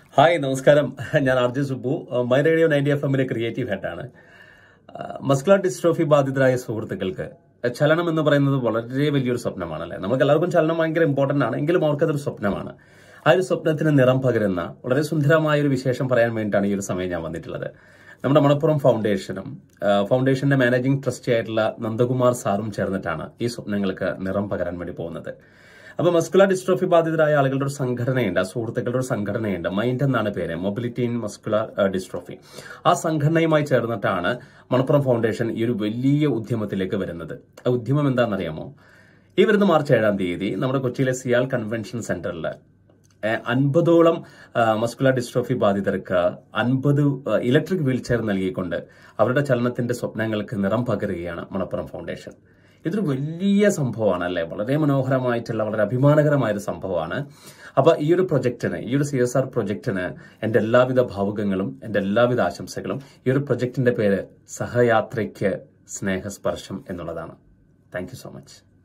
Hi നമസ്കാരം. ഞാൻ R J Subu, my radio 90 FM creative ഹെഡാണ്. മസ്കുലർ ഡിസ്ട്രോഫി ബാധിതരായ സുഹൃത്തുക്കൾക്ക് ചലനം എന്ന് പറയുന്നത് വളരെ വലിയൊരു സ്വപ്നമാണല്ലേ. നമുക്ക് എല്ലാവർക്കും ചലനം ഭയങ്കര ഇമ്പോർട്ടന്റ് ആണ്, എങ്കിലും അവർക്കതൊരു സ്വപ്നമാണ്. ആ ഒരു സ്വപ്നത്തിന് നിറം പകരുന്ന വളരെ സുന്ദരമായ ഒരു വിശേഷം പറയാൻ വേണ്ടിയിട്ടാണ് ഈ ഒരു സമയം ഞാൻ വന്നിട്ടുള്ളത്. നമ്മുടെ മണപ്പുറം ഫൗണ്ടേഷന്റെ മാനേജിംഗ് ട്രസ്റ്റി ആയിട്ടുള്ള നന്ദകുമാർ സാറും ചേർന്നിട്ടാണ് ഈ സ്വപ്നങ്ങൾക്ക് നിറം പകരാൻ വേണ്ടി പോകുന്നത്. അപ്പൊ മസ്കുലർ ഡിസ്ട്രോഫി ബാധിതരായ ആളുകളുടെ ഒരു സംഘടനയുണ്ട്, ആ സുഹൃത്തുക്കളുടെ ഒരു സംഘടനയുണ്ട്. മൈൻഡ് എന്നാണ് പേര്, മൊബിലിറ്റി ഇൻ മസ്കുലർ ഡിസ്ട്രോഫി. ആ സംഘടനയുമായി ചേർന്നിട്ടാണ് മണപ്പുറം ഫൗണ്ടേഷൻ ഈ ഒരു വലിയ ഉദ്യമത്തിലേക്ക് വരുന്നത്. ആ ഉദ്യമം എന്താണെന്നറിയാമോ? ഈ വരുന്ന മാർച്ച് 7-ാം തീയതി നമ്മുടെ കൊച്ചിയിലെ CIAL കൺവെൻഷൻ സെന്ററിൽ 50ഓളം മസ്കുലർ ഡിസ്ട്രോഫി ബാധിതർക്ക് 50 ഇലക്ട്രിക് വീൽ ചെയർ നൽകിക്കൊണ്ട് അവരുടെ ചലനത്തിന്റെ സ്വപ്നങ്ങൾക്ക് നിറം പകരുകയാണ് മണപ്പുറം ഫൗണ്ടേഷൻ. ഇതൊരു വലിയ സംഭവമാണ് അല്ലെ, വളരെ മനോഹരമായിട്ടുള്ള വളരെ അഭിമാനകരമായ ഒരു സംഭവമാണ്. അപ്പൊ ഈ ഒരു പ്രൊജക്ടിന്, ഈ ഒരു CSR പ്രൊജക്ടിന് എന്റെ എല്ലാവിധ ഭാവുകങ്ങളും എന്റെ എല്ലാവിധ ആശംസകളും. ഈ ഒരു പ്രൊജക്ടിന്റെ പേര് സഹയാത്രയ്ക്ക് സ്നേഹസ്പർശം എന്നുള്ളതാണ്. Thank you so much.